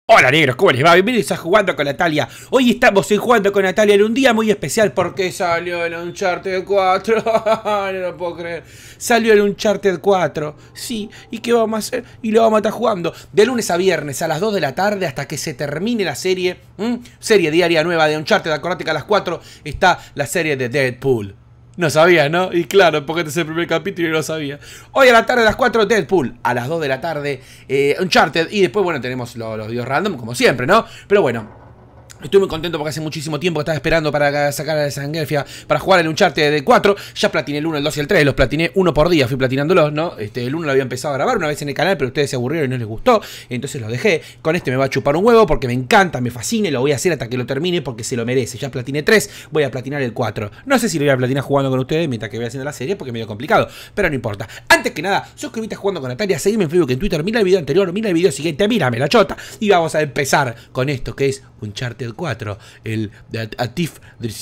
Hola negros, ¿cómo les va? Bienvenidos a Jugando con Natalia. Hoy estamos en Jugando con Natalia en un día muy especial porque salió el Uncharted 4. No lo puedo creer. Salió el Uncharted 4. Sí, ¿y qué vamos a hacer? Y lo vamos a estar jugando de lunes a viernes a las 2 de la tarde hasta que se termine la serie. Serie diaria nueva de Uncharted. Acordate que a las 4 está la serie de Deadpool. No sabía, ¿no? Y claro, porque este es el primer capítulo y no lo sabía. Hoy a la tarde a las 4 Deadpool, a las 2 de la tarde Uncharted. Y después, bueno, tenemos los videos random, como siempre, ¿no? Pero bueno, estoy muy contento porque hace muchísimo tiempo que estaba esperando para sacar a la Sangelfia para jugar el Uncharted de 4. Ya platiné el 1, el 2 y el 3. Los platiné uno por día, fui platinándolos, ¿no? El 1 lo había empezado a grabar una vez en el canal, pero ustedes se aburrieron y no les gustó. Entonces lo dejé. Con este me va a chupar un huevo porque me encanta, me fascina y lo voy a hacer hasta que lo termine porque se lo merece. Ya platiné 3, voy a platinar el 4. No sé si lo voy a platinar jugando con ustedes mientras que voy haciendo la serie porque es medio complicado, pero no importa. Antes que nada, suscríbete a Jugando con Natalia, seguime en Facebook, en Twitter, mira el video anterior, mira el video siguiente, mírame la chota. Y vamos a empezar con esto que es Uncharted 4. El A Thief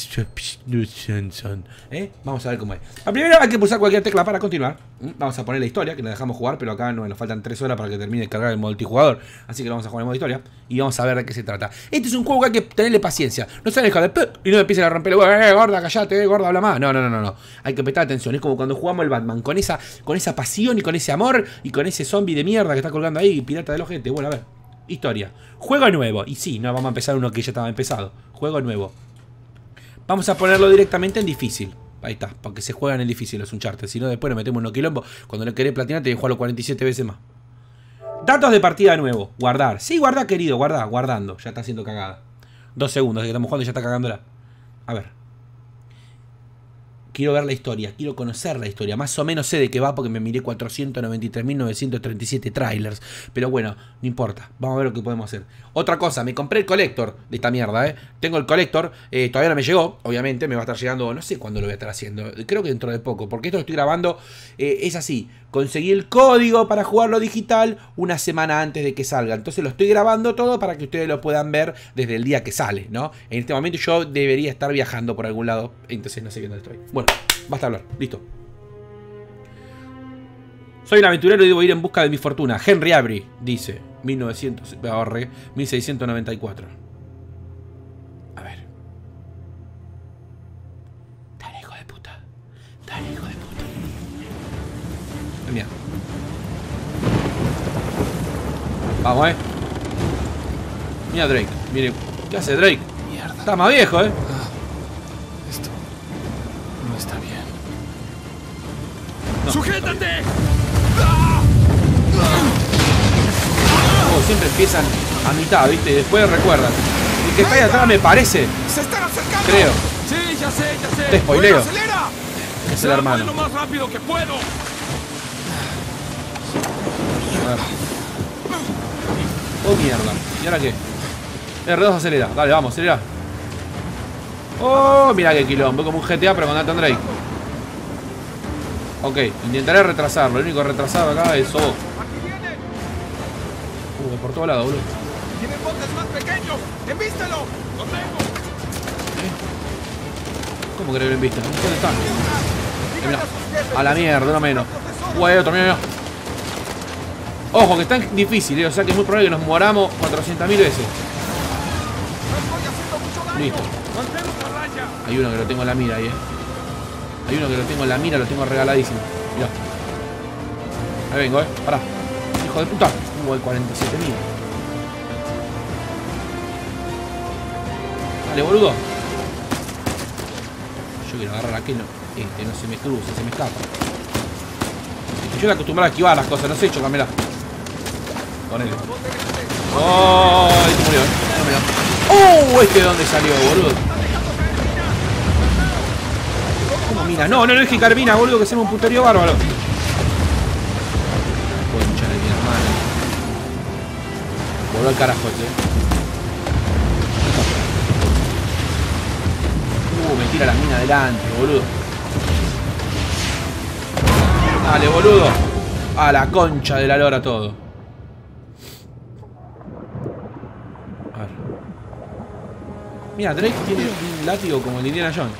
Vamos a ver cómo es. Primero hay que pulsar cualquier tecla para continuar. Vamos a poner la historia, que la dejamos jugar, pero acá nos faltan 3 horas para que termine de cargar el multijugador. Así que lo vamos a jugar en modo historia y vamos a ver de qué se trata. Este es un juego que hay que tenerle paciencia. No se deja de y no empiecen a romper el huevo. Gorda, callate, gorda, habla más. No. Hay que prestar atención. Es como cuando jugamos el Batman, con esa pasión y con ese amor y con ese zombie de mierda que está colgando ahí, pirata del ojete. Bueno, a ver. Historia. Juego nuevo. Y sí, no vamos a empezar uno que ya estaba empezado. Juego nuevo. Vamos a ponerlo directamente en difícil. Ahí está, porque se juegan en difícil los Uncharted. Si no, después nos metemos en un quilombo. Cuando le querés platinar, te que jugarlo 47 veces más. Datos de partida nuevo. Guardar. Sí, guarda, querido, guarda. Guardando. Ya está haciendo cagada. 2 segundos de que estamos jugando y ya está cagándola. A ver. Quiero ver la historia, quiero conocer la historia. Más o menos sé de qué va porque me miré 493.937 trailers. Pero bueno, no importa. Vamos a ver lo que podemos hacer. Otra cosa, me compré el collector de esta mierda, Tengo el collector, todavía no me llegó. Obviamente me va a estar llegando, no sé cuándo lo voy a estar haciendo. Creo que dentro de poco, porque esto lo estoy grabando. Es así, conseguí el código para jugarlo digital una semana antes de que salga. Entonces lo estoy grabando todo para que ustedes lo puedan ver desde el día que sale, ¿no? En este momento yo debería estar viajando por algún lado. Entonces no sé dónde estoy. Bueno, basta hablar, listo. Soy un aventurero y debo ir en busca de mi fortuna. Henry Avery, dice 1694. A ver. Dale, hijo de puta. Dale, hijo de puta. Mira. Vamos, Mira Drake. Mire, ¿qué hace Drake? Mierda. Está más viejo, Esto no está bien. No, ¡Sujétate! Siempre empiezan a mitad, ¿viste? Y después recuerdan. El que está ahí atrás me parece. ¡Se están acercando! Creo. Sí, ya sé. Te spoileo. Bueno, acelera. Es el hermano. Lo más rápido que puedo. A ver. Oh, mierda. ¿Y ahora qué? R2 acelera. Dale, vamos, acelera. Oh, mira qué quilombo. Como un GTA, pero con Nathan Drake. Ok, intentaré retrasarlo. Lo único retrasado acá es vos. Por todos lados, boludo. Tienen botes más pequeños. ¡Envístelo! ¡Lo tengo! ¿Cómo que lo en vista? ¿Dónde están? Mirá. A la mierda, no menos. Hay otro, mira. Ojo, que está difícil, O sea que es muy probable que nos moramos 400.000 veces. Listo. Hay uno que lo tengo en la mira ahí, Hay uno que lo tengo en la mira, lo tengo regaladísimo. Mirá. Ahí vengo, Pará. Hijo de puta. Hay 47.000. Dale, boludo. Yo quiero agarrar a aquel. No se me cruza, se me escapa. Yo estoy acostumbrado a esquivar las cosas, no sé, chocamela. Ponele. ¡Oh! Ahí se murió, No, mirá. ¡Oh! ¿Este de dónde salió, boludo? ¿Cómo mina? No, es que Carmina, boludo, que hacemos un puterío bárbaro. Concha de mi hermana. Voló al carajo me tira la mina adelante, boludo. Dale, boludo. A la concha de la lora todo. A ver. Mira, Drake tiene un látigo como el Indiana Jones.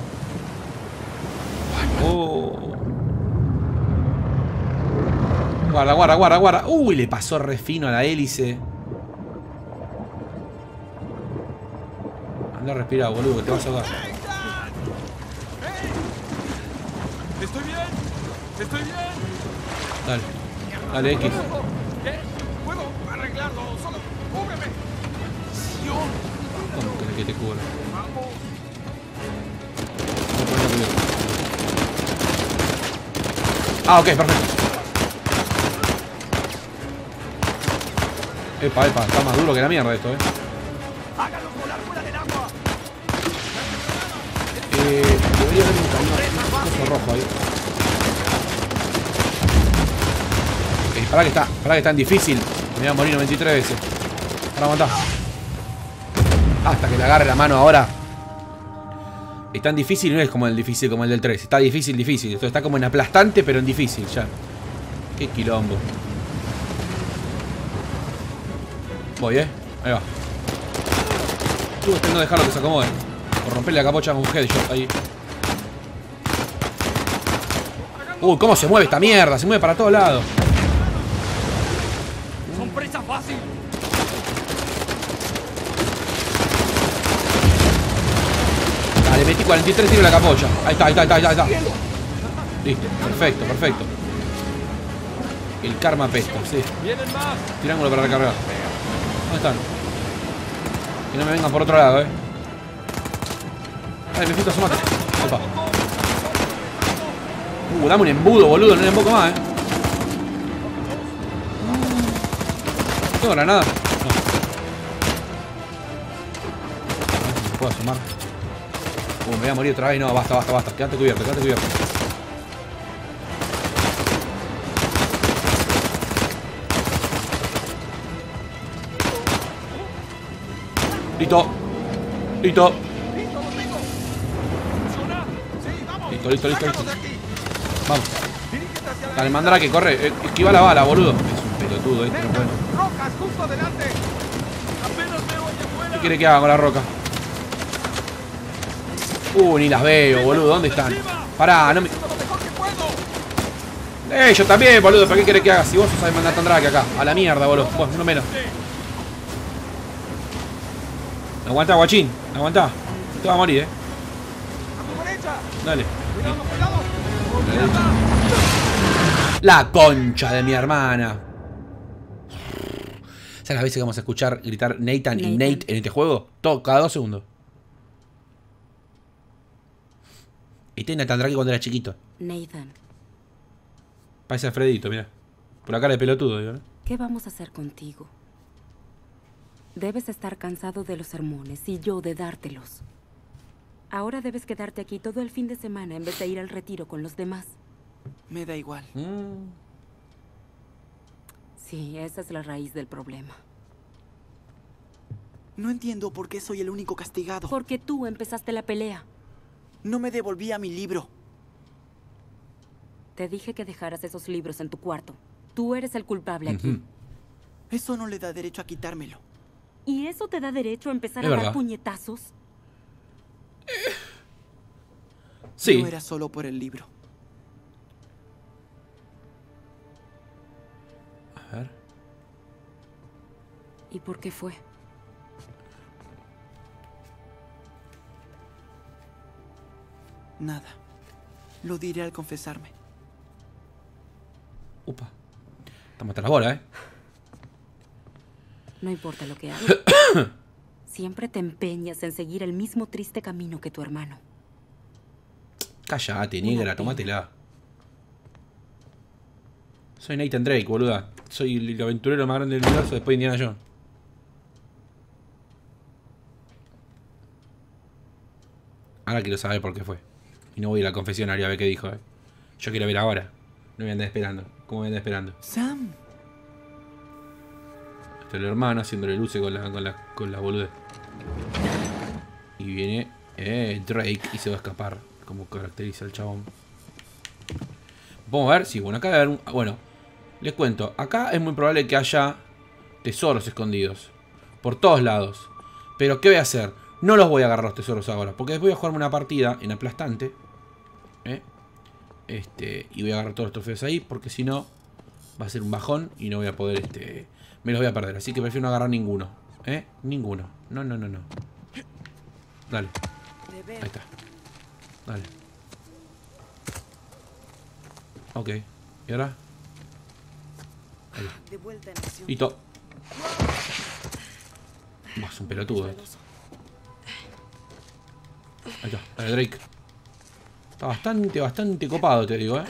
Oh. Guarda, guarda, guarda, guarda. Uy, le pasó re fino a la hélice. Anda a respirar, boludo, que te vas a ahogar. Estoy bien. Estoy bien. Dale. Dale, X. ¿Qué? Puedo arreglarlo. Solo cúbreme. Dios. ¿Cómo querés que te cubra? Vamos. Ah, ok, perfecto. Epa, epa, está más duro que la mierda esto, Hágalo volar fuera del agua. Debería haber un coso rojo ahí. Pará que está en difícil. Me voy a morir 93 veces. Para aguantar. Hasta que le agarre la mano ahora. Está en difícil, no es como el difícil como el del 3. Está difícil, difícil. Esto está como en aplastante, pero en difícil ya. Qué quilombo. Voy, ahí va. Tengo que dejarlo que se acomode. Por romperle la capocha con un headshot ahí. Uy, cómo se mueve esta mierda. Se mueve para todos lados. Son presa fácil. Dale, metí 43 tiros en la capocha. Ahí está, ahí está, ahí está, ahí está. Listo, perfecto, perfecto. El karma pesta, sí. Vienen más. Tirángulo para recargar. ¿Dónde están? Que no me vengan por otro lado, Dale, Mefito, asomate. Opa. Dame un embudo, boludo. No le emboco más, ¿Tengo granada? No. A ver si se puede asomar. Me voy a morir otra vez. No, basta, basta, basta. Quédate cubierto, quédate cubierto. Listo. Listo. Listo, listo, listo, listo. Vamos. Dale, Mandrake, corre. Esquiva la bala, boludo. Es un pelotudo este, no puede. Rocas justo adelante. Apenas veo allá afuera. ¿Qué quiere que haga con la roca? Ni las veo, boludo. ¿Dónde están? Pará, no me... yo también, boludo. ¿Para qué querés que haga? Si vos sos el mandante Mandrake acá. A la mierda, boludo. Vos, uno menos. Aguantá, guachín. Aguantá. Te vas a morir, Dale. La concha de mi hermana. ¿Sabes las veces que vamos a escuchar gritar Nathan y Nate en este juego? Cada 2 segundos. Este es Nathan Drake cuando era chiquito. Nathan. Parece Alfredito, mira. Por la cara de pelotudo, digo, ¿no? ¿Qué vamos a hacer contigo? Debes estar cansado de los sermones y yo de dártelos. Ahora debes quedarte aquí todo el fin de semana en vez de ir al retiro con los demás. Me da igual. Sí, esa es la raíz del problema. No entiendo por qué soy el único castigado. Porque tú empezaste la pelea. No me devolvía mi libro. Te dije que dejaras esos libros en tu cuarto. Tú eres el culpable aquí. Eso no le da derecho a quitármelo. ¿Y eso te da derecho a empezar Es a verdad. dar puñetazos? Sí. No era solo por el libro. A ver. ¿Y por qué fue? Nada. Lo diré al confesarme. Upa. Estamos hasta las bolas, No importa lo que hagas. Siempre te empeñas en seguir el mismo triste camino que tu hermano. Cállate, negra, tómatela. Soy Nathan Drake, boluda. Soy el aventurero más grande del universo después de Indiana Jones. Ahora quiero saber por qué fue. Y no voy a ir al confesionario a ver qué dijo, Yo quiero ver ahora. No voy a andar esperando. ¿Cómo voy a andar esperando? Sam. Este es el hermano haciéndole luces con la boludez. Y viene Drake y se va a escapar. Como caracteriza el chabón. Vamos a ver. Sí, bueno, acá debe haber un... Bueno, les cuento. Acá es muy probable que haya tesoros escondidos. Por todos lados. Pero ¿qué voy a hacer? No los voy a agarrar los tesoros ahora. Porque después voy a jugarme una partida en aplastante. Y voy a agarrar todos los trofeos ahí. Porque si no, Va a ser un bajón y no voy a poder, me los voy a perder. Así que prefiero no agarrar ninguno. Ninguno. No. Dale. Ahí está. Dale. Ok. ¿Y ahora? Ahí. Listo. Es un pelotudo. Ahí está. Dale, Drake. Está bastante copado, te digo,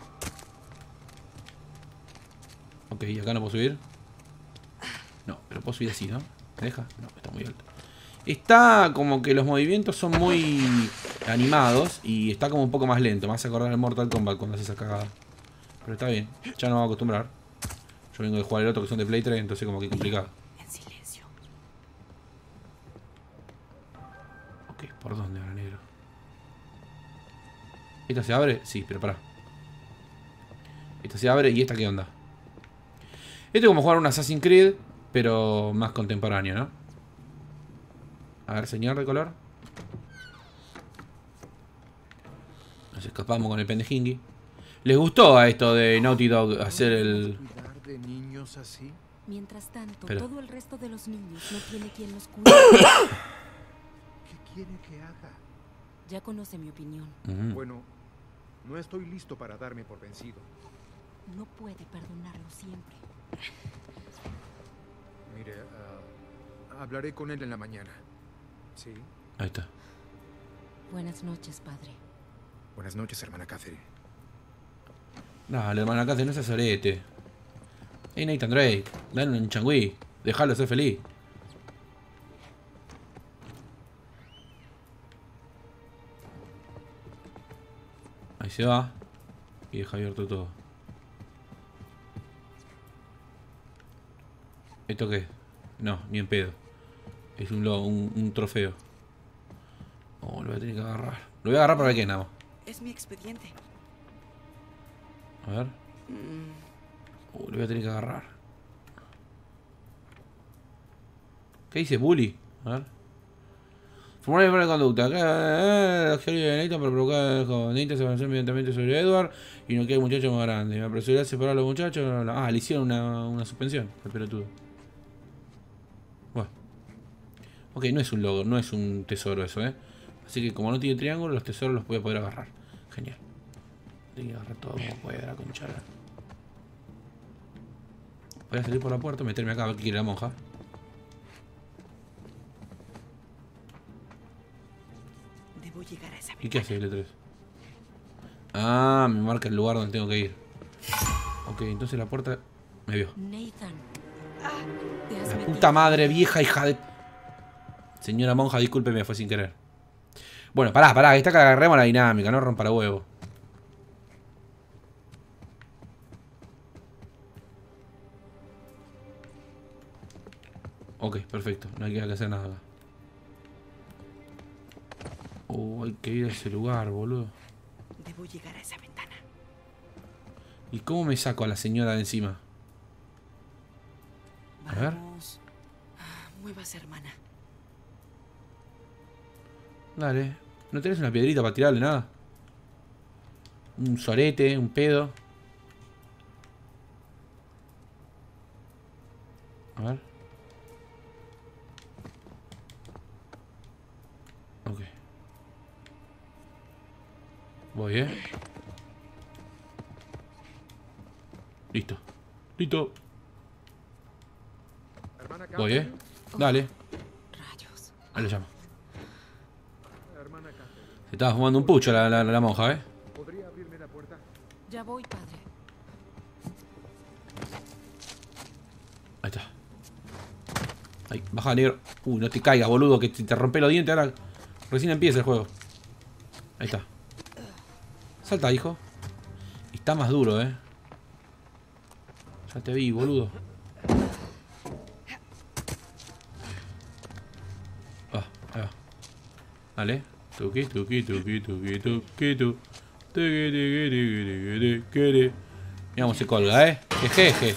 Ok, acá no puedo subir. No, pero puedo subir así, ¿no? ¿Me deja? No, está muy alto. Está como que los movimientos son muy animados y está como un poco más lento. Me hace acordar al Mortal Kombat cuando hace esa cagada. Pero está bien, ya no me voy a acostumbrar. Yo vengo de jugar el otro que son de Play 3, entonces como que complicado. En silencio. Ok, ¿por dónde ahora, negro? ¿Esta se abre? Sí, pero pará. Esta se abre y esta ¿qué onda? Esto es como jugar un Assassin's Creed, pero más contemporáneo, ¿no? A ver, señor de color. Nos escapamos con el pendejingui. ¿Les gustó a esto de Naughty Dog hacer el...? ¿De niños así? Mientras tanto, Pero... todo el resto de los niños no tiene quien los cuide. ¿Qué quiere que haga? Ya conoce mi opinión. Bueno, no estoy listo para darme por vencido. No puede perdonarlo siempre. Mire, hablaré con él en la mañana. ¿Sí? Ahí está. Buenas noches, padre. Buenas noches, hermana Catherine. No, la hermana Catherine no se sorete. Nathan Drake, dale un changüí. Dejalo ser feliz. Ahí se va. Y deja abierto todo. ¿Esto qué? No, ni en pedo. Es un trofeo. Oh, lo voy a tener que agarrar. Lo voy a agarrar para ver qué nada más. Es mi expediente. A ver. Lo voy a tener que agarrar. ¿Qué dice bully? A ver. Formulario de conducta. La acción de Nathan para provocar con Nathan se avanzó evidentemente sobre Edward y no quiere un muchacho más grande. Me apresuré a separar a los muchachos. Le hicieron una suspensión. El pelotudo. Bueno. Ok, no es un logro, no es un tesoro eso, Así que como no tiene triángulo, los tesoros los voy a poder agarrar. Genial. Tengo que agarrar todo como pueda, la conchara. Voy a salir por la puerta, meterme acá a ver qué quiere la monja. Debo llegar a esa ¿Y qué hace L3? Ah, me marca el lugar donde tengo que ir. Ok, entonces la puerta me vio. Nathan. La puta madre vieja hija de... Señora monja, discúlpeme, fue sin querer. Bueno, pará, que esta que agarremos la dinámica, no rompa la huevo. Ok, perfecto, no hay que hacer nada acá. Hay que ir a ese lugar, boludo. Debo llegar a esa ventana. ¿Y cómo me saco a la señora de encima? A ver. Vamos. Muévase, hermana. Dale. ¿No tenés una piedrita para tirarle nada? Un sorete, un pedo. A ver. Ok. Voy, Listo. Listo. Hermana Voy, Catherine. Dale. Rayos. Ahí lo llamo. Hermana Catherine, Se estaba fumando un pucho la monja, ¿podría abrirme la puerta? Ya voy, padre. Ahí está. Ahí, baja, negro. No te caigas, boludo, que te rompe los dientes ahora. Recién empieza el juego. Ahí está. Salta, hijo. Y está más duro, Ya te vi, boludo. Ahí va. Dale. Tuki, tuki, tuki, tuki, tuki, tu. Tuki, tuki, tuki, tuki, tuki. Mirá cómo se colga, Jejeje.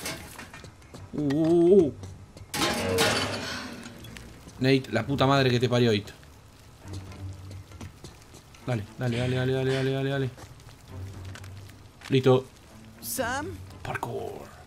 Nate, la puta madre que te parió, It. Dale, dale, dale, dale, dale, dale, dale, dale. Listo. Sam. Parkour.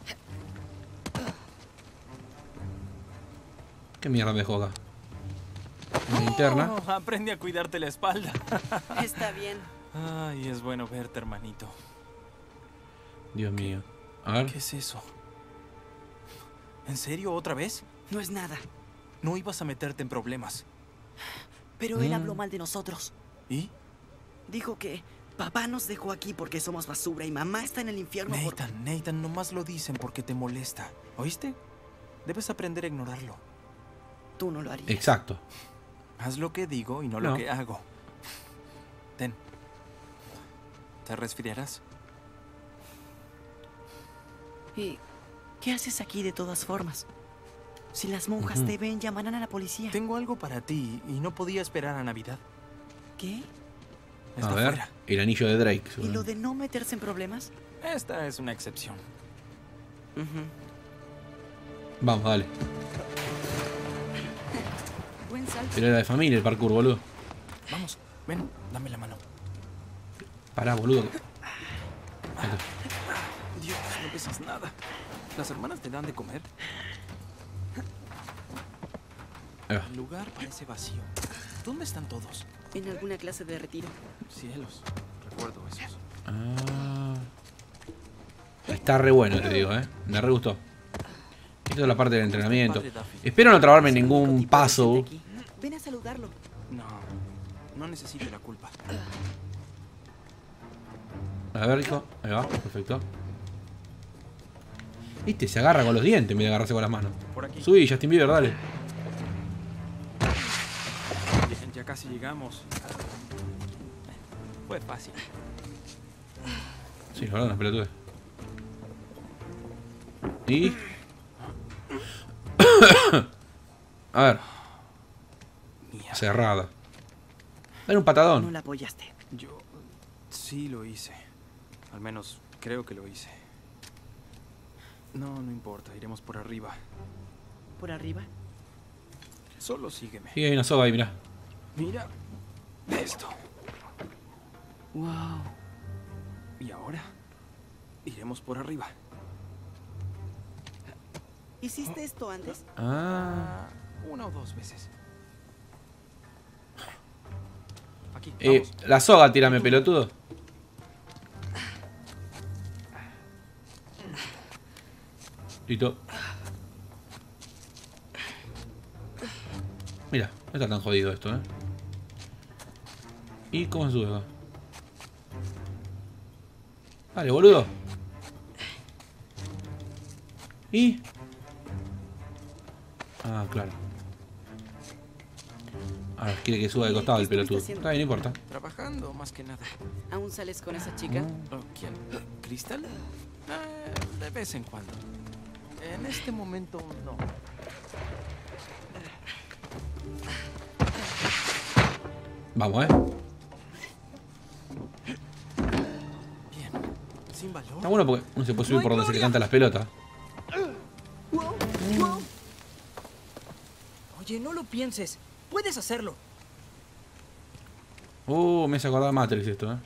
¿Qué mierda me dejó acá? Una linterna. Oh, aprende a cuidarte la espalda. Está bien. Ay, es bueno verte, hermanito. Dios mío. A ver. ¿Qué es eso? ¿En serio otra vez? No es nada. No ibas a meterte en problemas. Pero él habló mal de nosotros. ¿Y? Dijo que papá nos dejó aquí porque somos basura y mamá está en el infierno por... Nathan, nomás lo dicen porque te molesta. ¿Oíste? Debes aprender a ignorarlo. Tú no lo harías. Exacto. Haz lo que digo y no lo que hago. Ten. ¿Te resfriarás? ¿Y qué haces aquí de todas formas? Si las monjas te ven, llamarán a la policía. Tengo algo para ti y no podía esperar a Navidad. ¿Qué? Está A ver. fuera. El anillo de Drake. ¿Y lo de no meterse en problemas? Esta es una excepción. Vamos, dale. Buen salto. Pero era de familia el parkour, boludo. Vamos, ven, dame la mano. Pará, boludo. Dios, no pesas nada. ¿Las hermanas te dan de comer? El lugar parece vacío. ¿Dónde están todos? En alguna clase de retiro. Cielos, recuerdo esos. Ah. Está re bueno, te digo, Me re gustó. Esto es la parte del entrenamiento. Espero no trabarme en ningún paso. Ven a saludarlo. No necesito la culpa. A ver, hijo. Ahí va, perfecto. Viste, se agarra con los dientes en vez de agarrarse con las manos. Por aquí. Subí, Justin Bieber, dale. Bien, ya casi llegamos. Fue fácil. Sí, la verdad, no pelotude. Y... A ver. Mierda. Cerrada. Dale un No patadón. la apoyaste. Yo sí lo hice. Al menos creo que lo hice. No importa, iremos por arriba. ¿Por arriba? Solo sígueme. Sí, hay una soga ahí, mirá. Mira esto. Wow. Y ahora iremos por arriba. ¿Hiciste esto antes? Ah. Una o dos veces. Aquí, vamos. La soga, tírame, pelotudo. Listo. Mira, no está tan jodido esto, ¿Y cómo se sube acá? Vale, boludo. ¿Y? Ah, claro. Ahora quiere que suba de costado el pelotudo. Está bien, no importa. Trabajando más que nada. ¿Aún sales con esa chica? Oh, ¿quién? ¿Crystal? De vez en cuando. En este momento no. Vamos, Bien. Sin valor. Está bueno porque uno se puede subir por donde se le cantan las pelotas. Oye, no lo pienses. Puedes hacerlo. Me hace acordar de Matrix esto,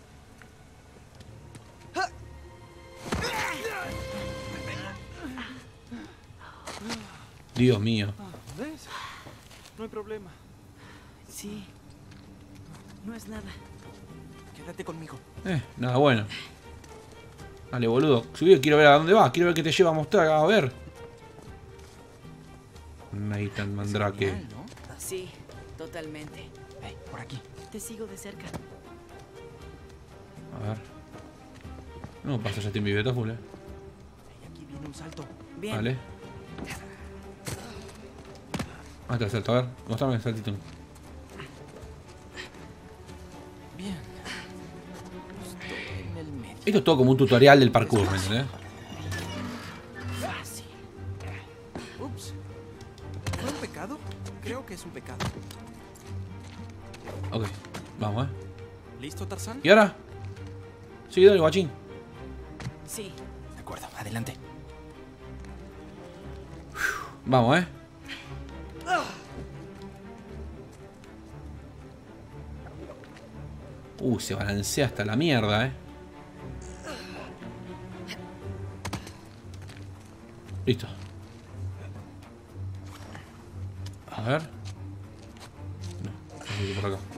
Dios mío. ¿Ves? No hay problema. Sí. No es nada. Quédate conmigo. Nada bueno. Dale, boludo. Subí, quiero ver a dónde va. Quiero ver qué te lleva a mostrar. A ver. Nathan Mandrake. Genial, ¿no? Sí, totalmente. Hey, por aquí. Te sigo de cerca. A ver. No pasa Justin Bieber, está full, Hey, aquí viene un salto. Bien. Vale. Ah, está el salto. A ver, mostrame el saltito. Bien. Estoy en el medio. Esto es todo como un tutorial del parkour, ¿me entendés? Fácil. Ups. ¿Fue un pecado? Creo que es un pecado. Ok, vamos, ¿Listo, Tarzán? ¿Y ahora? Sí, dale, guachín. Sí. De acuerdo, adelante. Vamos, Se balancea hasta la mierda, Listo. A ver. No, tengo que ir por acá.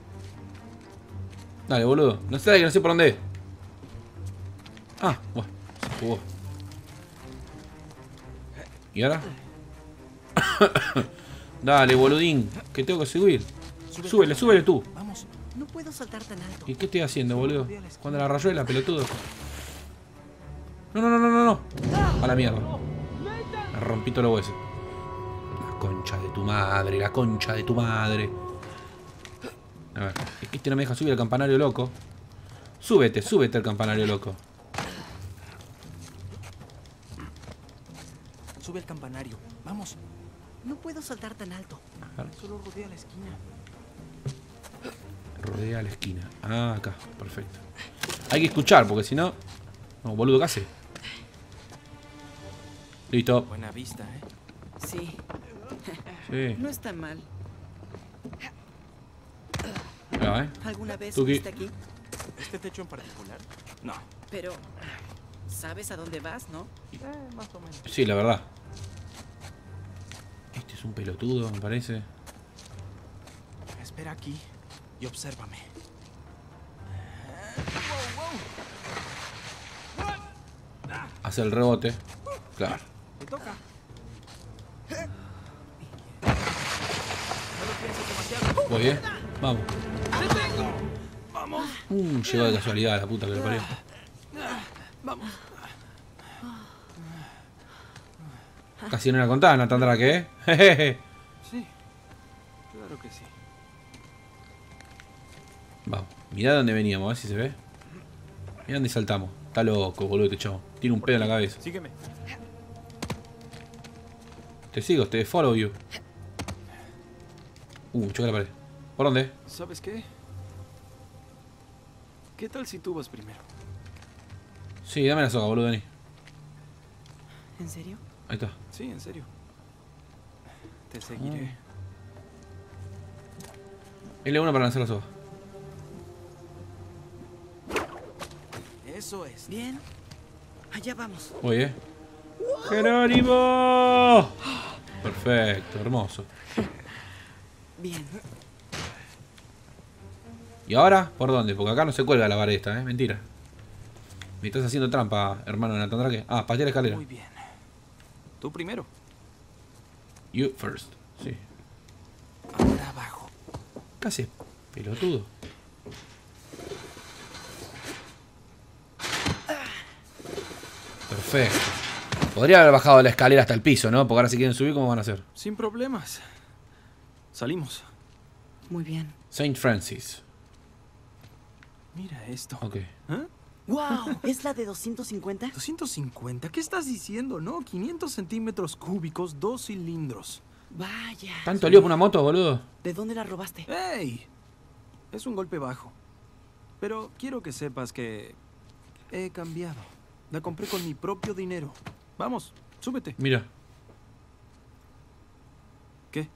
Dale, boludo. No sé, que no sé por dónde es. Ah, bueno, se jugó. ¿Y ahora? Dale, boludín, que tengo que subir. Súbele tú. Vamos. No puedo saltar tan alto. ¿Y qué estoy haciendo, boludo? Cuando la rayuela, pelotudo. No. A la mierda. Me rompí todos los huesos. La concha de tu madre, la concha de tu madre. A ver, es que este no me deja subir al campanario loco. Súbete al campanario loco. Sube al campanario. Vamos. No puedo saltar tan alto. Solo rodea la esquina. Rodea la esquina. Ah, acá, perfecto. Hay que escuchar, porque si no... No, boludo, ¿qué hace? Listo. Buena vista, ¿eh? Sí. Sí. No está mal. Mirá, ¿Alguna vez Tuki. fuiste aquí? ¿Este techo en particular? No. Pero... ¿sabes a dónde vas, no? Más o menos. Sí, la verdad. Este es un pelotudo, me parece. Espera aquí y obsérvame. Hace el rebote. Claro. Te toca. Voy, Vamos. Llegó de casualidad la puta que le parió. Vamos. Casi no la contaba, no tendrá que, Jejeje. Sí, claro que sí. Vamos, mirá dónde veníamos, a ver si se ve. Mirá dónde saltamos. Está loco, boludo, este chavo. Tiene un pedo en la cabeza. Sígueme. Te sigo, te follow you. Choca la pared. ¿Por dónde? ¿Sabes qué? ¿Qué tal si tú vas primero? Sí, dame la soga, boludo, vení. ¿En serio? Ahí está. Sí, en serio. Te seguiré. L1 para lanzar la soga. Eso es. Bien. Allá vamos. Voy, ¡Jerónimo! Perfecto, hermoso. Bien. ¿Y ahora? ¿Por dónde? Porque acá no se cuelga la vara esta, mentira. Me estás haciendo trampa, hermano de Nathan Drake. Ah, patear la escalera. Muy bien. Tú primero. You first. Sí. Ahora abajo. ¿Qué haces, pelotudo? Perfecto. Podría haber bajado la escalera hasta el piso, ¿no? Porque ahora si quieren subir, ¿cómo van a hacer? Sin problemas. Salimos. Muy bien. Saint Francis. Mira esto. Ok. ¿Eh? ¡Wow! ¿Es la de 250? 250. ¿Qué estás diciendo, no? 500 centímetros cúbicos, 2 cilindros. Vaya. ¿Tanto lío por una moto, boludo? ¿De dónde la robaste? ¡Ey! Es un golpe bajo. Pero quiero que sepas que he cambiado. La compré con mi propio dinero. Vamos, súbete. Mira. ¿Qué?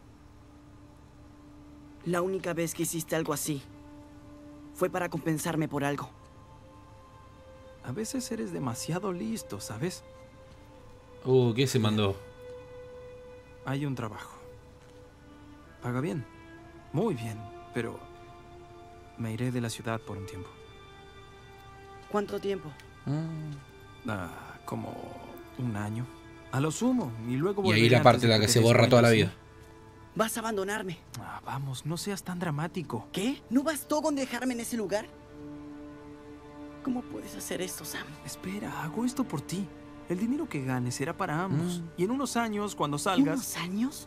La única vez que hiciste algo así fue para compensarme por algo. A veces eres demasiado listo, ¿sabes? ¿Qué se mandó? Hay un trabajo. Paga bien. Muy bien. Pero me iré de la ciudad por un tiempo. ¿Cuánto tiempo? Como un año. A lo sumo. Y luego Y ahí volveré la parte antes en de la que te se des borra cuenta, toda la ¿sí? vida. ¿Vas a abandonarme? Vamos, no seas tan dramático. ¿Qué? ¿No bastó con dejarme en ese lugar? ¿Cómo puedes hacer esto, Sam? Espera, hago esto por ti. El dinero que ganes será para ambos. Y en unos años, cuando salgas... ¿Unos años?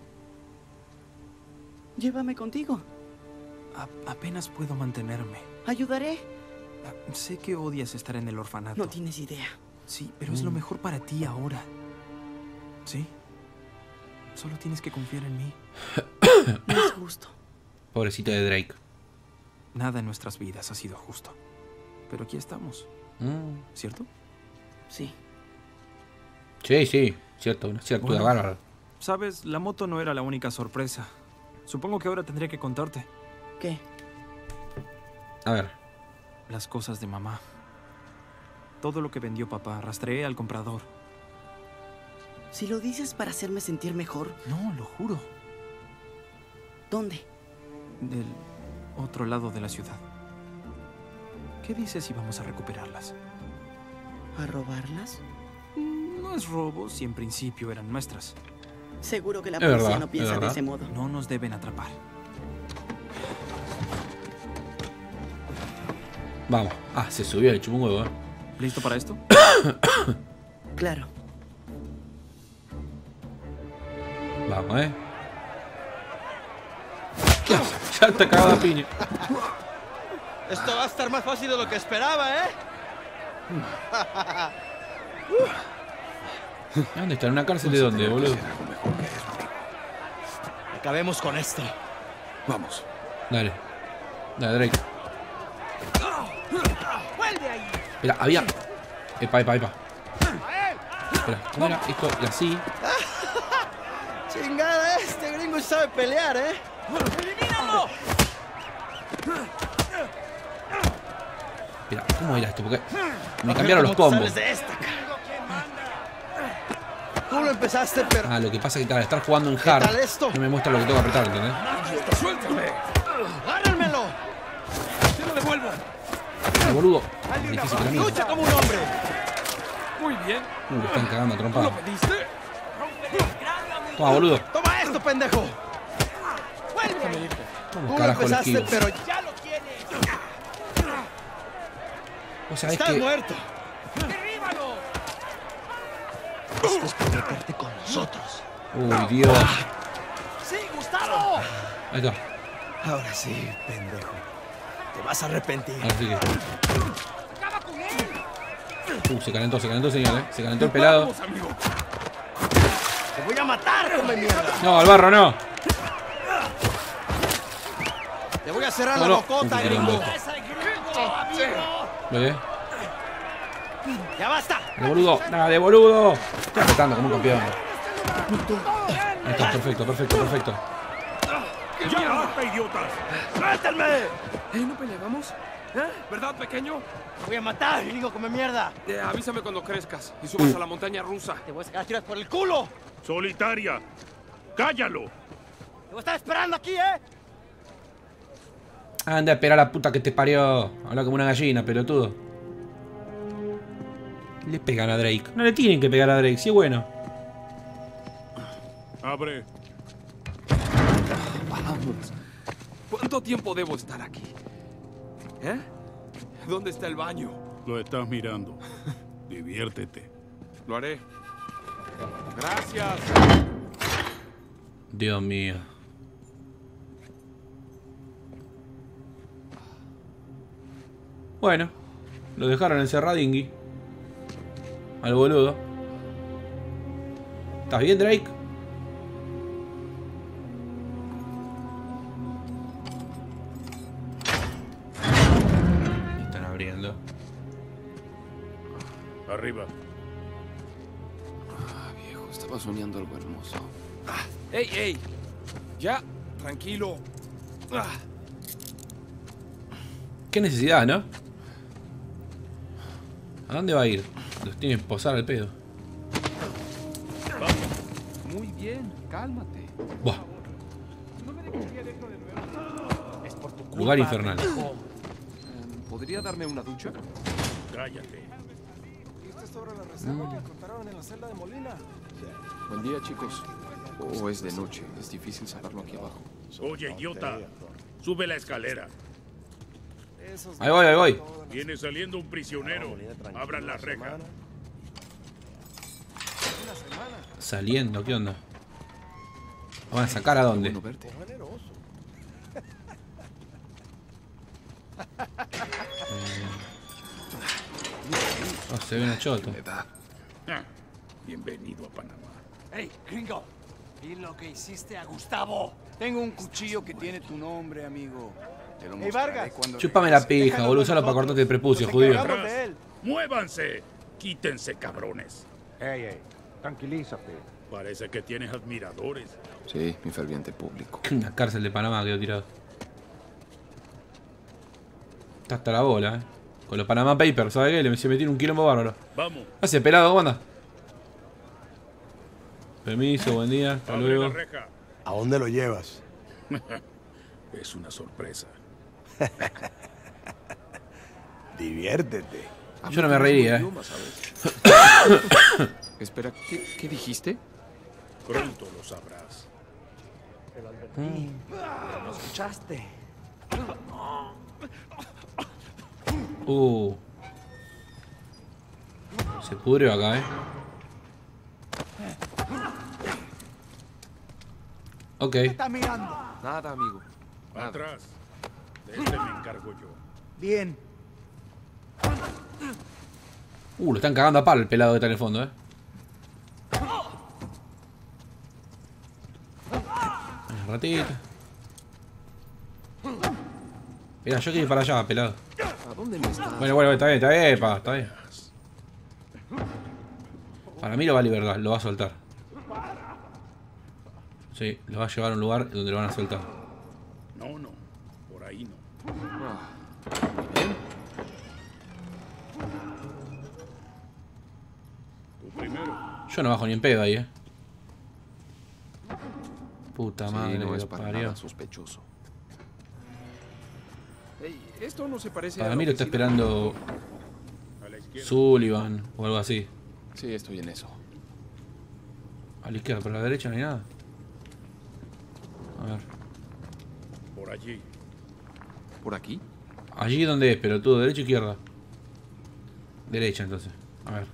Llévame contigo. Apenas puedo mantenerme. Ayudaré. Sé que odias estar en el orfanato. No tienes idea. Sí, pero es lo mejor para ti ahora. ¿Sí? Solo tienes que confiar en mí. No es justo. Pobrecita de Drake. Nada en nuestras vidas ha sido justo. Pero aquí estamos. ¿Cierto? Sí. Sí, cierto, una cierta Bueno. bárbara. Sabes, la moto no era la única sorpresa. Supongo que ahora tendría que contarte. ¿Qué? A ver. Las cosas de mamá. Todo lo que vendió papá, rastreé al comprador. Si lo dices para hacerme sentir mejor, No, lo juro. ¿Dónde? Del otro lado de la ciudad. ¿Qué dices si vamos a recuperarlas? ¿A robarlas? No es robo si en principio eran nuestras. Seguro que la Es policía verdad, no es piensa de verdad. ese modo. No nos deben atrapar. Vamos. Ah, se subió el chupo un huevo, ¿Listo para esto? Claro. Vamos, Ya te cagado a piña. Esto va a estar más fácil de lo que esperaba, ¿eh? ¿Dónde está? ¿En una cárcel de dónde, boludo? Acabemos con esto. Vamos. Dale. Dale, Drake. ¡Vuelve ahí! Espera, había... Epa. Espera, ¿cómo era esto? Y así. Chingada, este gringo sabe pelear, ¿eh? ¡Elimínalo! Espera, ¿cómo era esto? Porque me cambiaron los combos. Sales de esta, Tú lo empezaste, pero... Ah, lo que pasa es que al estar jugando en tal hard, esto? no me muestra lo que tengo que apretar, ¿entendés? ¡Agárrenmelo! ¡Te lo devuelvo! Boludo. Difícil que la mía. ¡Lucha como un hombre! Muy bien. Me están cagando a ¿Tú trompada. lo pediste? Toma, boludo. ¡Toma esto, pendejo! ¡Vuelve ahí! ¿Cómo Tú lo carajo lo empezaste, esquivo? pero ya lo tienes. Vos sabés ¡Estás que... muerto! ¡Derríbalo! Esto es por meterte con nosotros. Uy, Dios. ¡Sí, Gustavo! Ahí está. Ahora sí, pendejo. Te vas a arrepentir. Ahora sí que... se calentó, señor, Se calentó el pelado. Vamos, amigo. ¡Te voy a matar, come mierda! No, al barro no. ¡Te voy a cerrar No, la no. bocota, Uy, gringo! gringo. ¿Lo ves? ¡Ya basta! De boludo. Nada, de boludo. Estoy apretando como un campeón. Ahí está, perfecto. ¡Qué mierda, idiotas! ¡Suéltenme! ¿No peleábamos? ¿Verdad, pequeño? ¡Te voy a matar, gringo, come mierda! Avísame cuando crezcas y subas a la montaña rusa. ¡Te voy a sacar tiras por el culo! ¡Solitaria! ¡Cállalo! ¡Te voy a estar esperando aquí, eh! Anda a esperar a la puta que te parió. Habla como una gallina, pelotudo. Le pegan a Drake. No le tienen que pegar a Drake, sí es bueno. Abre. Vamos. ¿Cuánto tiempo debo estar aquí? ¿Eh? ¿Dónde está el baño? Lo estás mirando. Diviértete. Lo haré. Gracias. Dios mío. Bueno, lo dejaron encerradingui. Al boludo. ¿Estás bien, Drake? Están abriendo. Arriba. Viejo, estaba soñando algo hermoso. ¡Ey, ey! Ya, tranquilo. Qué necesidad, ¿no? ¿A dónde va a ir? Los tiene que posar al pedo. Muy bien, cálmate. Buah, No me dejes ir dentro de nuevo. Es por tu culpa. lugar infernal. ¿Podría darme una ducha? Cállate. Buen día, chicos. O es de noche. Es difícil saberlo aquí abajo. Oye, idiota. Sube la escalera. Ahí voy. Viene saliendo un prisionero. Abran la reja. Saliendo, ¿qué onda? ¿Lo van a sacar a dónde? Bueno verte. Oh, se ve una choto. Ah, bienvenido a Panamá. ¡Ey, gringo! ¿Y lo que hiciste a Gustavo? Tengo un cuchillo que tiene tu nombre, amigo. Te lo Hey, mostraré Vargas. cuando Chúpame la regrese. pija, boludo. Usalo para cortarte el prepucio, judío. Hablamos de él. ¡Muévanse! Quítense, cabrones. Ey, tranquilízate. Parece que tienes admiradores. Sí, mi ferviente público. Una cárcel de Panamá quedó tirado. Está hasta la bola, Con los Panama Papers, ¿sabes qué? Se metieron un quilombo bárbaro. Vamos. Hace pelado, ¿cómo anda? Permiso, buen día, hasta Abre la luego. reja. ¿A dónde lo llevas? Es una sorpresa. Diviértete. Yo no me reiría, Espera, ¿qué dijiste? Pronto lo sabrás. ¿No escuchaste? Se pudrió acá, Ok. ¿Qué está mirando? Nada, amigo. Nada. Atrás. De este me encargo yo. Bien. Lo están cagando a palo el pelado que está en el fondo, Un ratito. Mira, yo quiero ir para allá, pelado. ¿A dónde me estás? Bueno, está bien, pa, está bien. Para mí lo va a liberar, lo va a soltar. Sí, lo va a llevar a un lugar donde lo van a soltar. No, por ahí no. Bien. Tú primero. Yo no bajo ni en pedo ahí, Puta Sí, madre, no que es lo para parió. nada sospechoso. Ey, esto no se parece Para a mí la lo está oficina. esperando A la izquierda. Sullivan o algo así. Sí, estoy en eso. A la izquierda, pero a la derecha no hay nada. A ver. Por allí. ¿Por aquí? Allí donde es, pero tú, derecha o izquierda. Derecha entonces. A ver.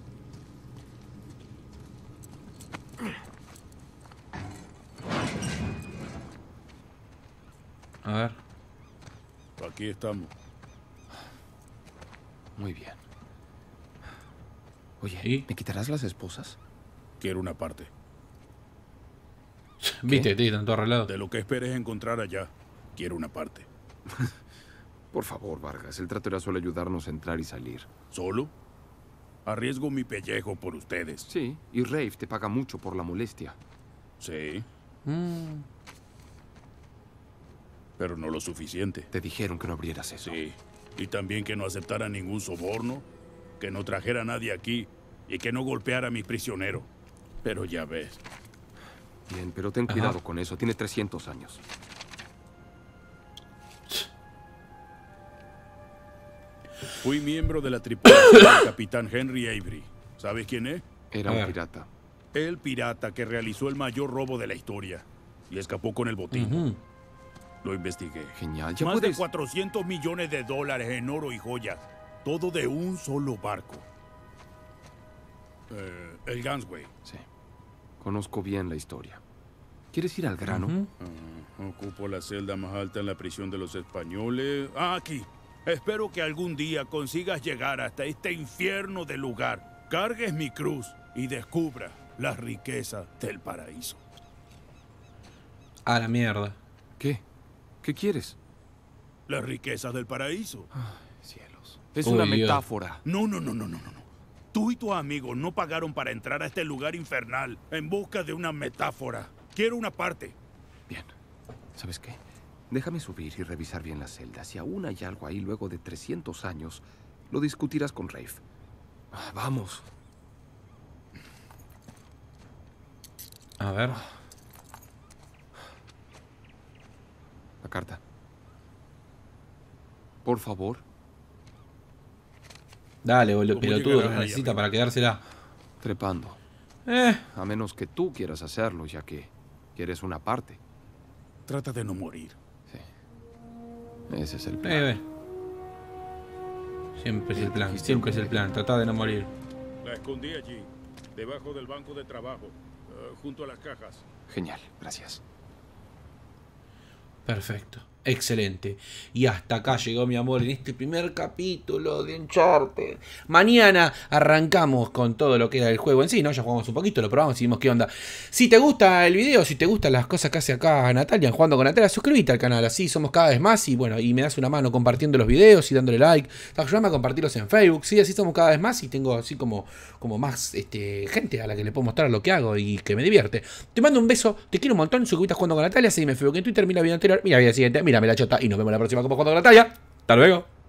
A ver. Aquí estamos. Muy bien. Oye, ¿Y? ¿me quitarás las esposas? Quiero una parte. Viste, tío, están todos arreglados. De lo que esperes encontrar allá, quiero una parte. Por favor, Vargas. El trato era solo ayudarnos a entrar y salir. ¿Solo? Arriesgo mi pellejo por ustedes. Sí, y Rafe te paga mucho por la molestia. Sí. Pero no lo suficiente. Te dijeron que no abrieras eso. Sí. Y también que no aceptara ningún soborno, que no trajera a nadie aquí y que no golpeara a mis prisioneros. Pero ya ves. Bien, pero ten cuidado con eso. Tiene 300 años. Fui miembro de la tripulación del capitán Henry Avery. ¿Sabes quién es? Era un pirata. El pirata que realizó el mayor robo de la historia y escapó con el botín. Lo investigué. Genial. Ya Más puedes... de 400 millones de dólares en oro y joyas. Todo de un solo barco. El Gunsway. Sí. Conozco bien la historia. ¿Quieres ir al grano? Ocupo la celda más alta en la prisión de los españoles. Aquí. Espero que algún día consigas llegar hasta este infierno de lugar. Cargues mi cruz y descubra la riqueza del paraíso. A la mierda. ¿Qué? ¿Qué quieres? Las riquezas del paraíso. Cielos. Es una metáfora. No. Tú y tu amigo no pagaron para entrar a este lugar infernal en busca de una metáfora. Quiero una parte. Bien. ¿Sabes qué? Déjame subir y revisar bien la celda. Si aún hay algo ahí luego de 300 años, lo discutirás con Rafe. Vamos. A ver. La carta. Por favor. Dale, boludo, pelotudo, la necesita para quedársela. Trepando. A menos que tú quieras hacerlo, ya que quieres una parte. Trata de no morir. Sí. Ese es el plan. Siempre es el plan, siempre es el plan. Trata de no morir. La escondí allí, debajo del banco de trabajo, junto a las cajas. Genial, gracias. Perfecto, excelente. Y hasta acá llegó, mi amor, en este primer capítulo de Uncharted. Mañana arrancamos con todo lo que era el juego en sí, ¿no? Ya jugamos un poquito, lo probamos y vimos qué onda. Si te gusta el video, si te gustan las cosas que hace acá Natalia en Jugando con Natalia, suscríbete al canal, así somos cada vez más. Y bueno, y me das una mano compartiendo los videos y dándole like. Ayúdame a compartirlos en Facebook, sí, así somos cada vez más. Y tengo así como más gente a la que le puedo mostrar lo que hago y que me divierte. Te mando un beso, te quiero un montón, suscríbete a Jugando con Natalia, seguime en Facebook, en Twitter, mira el video anterior, mira el video siguiente, mírame la chota y nos vemos la próxima como Jugando con Natalia. Hasta luego.